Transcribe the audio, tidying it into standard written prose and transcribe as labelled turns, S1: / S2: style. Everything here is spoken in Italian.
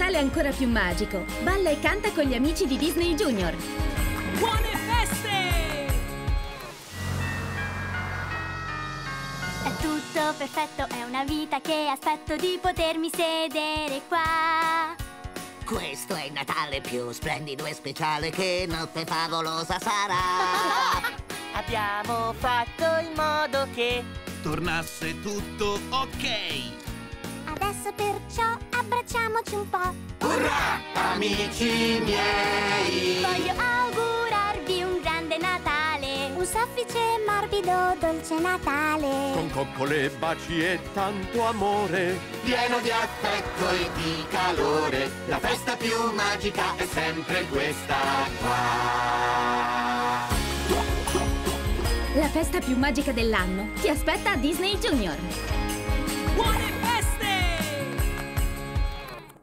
S1: Natale ancora più magico. Balla e canta con gli amici di Disney Junior.
S2: Buone feste!
S3: È tutto perfetto, è una vita che aspetto di potermi sedere qua.
S4: Questo è il Natale più splendido e speciale che notte favolosa sarà.
S5: Abbiamo fatto in modo che
S6: tornasse tutto ok.
S3: Adesso perciò abbracciamoci un po'.
S7: Urrà, amici miei!
S3: Voglio augurarvi un grande Natale, un soffice, morbido, dolce Natale.
S8: Con coccole, baci e tanto amore,
S7: Pieno di affetto e di calore, la festa più magica è sempre questa qua.
S1: La festa più magica dell'anno ti aspetta a Disney Junior.
S2: Buone feste!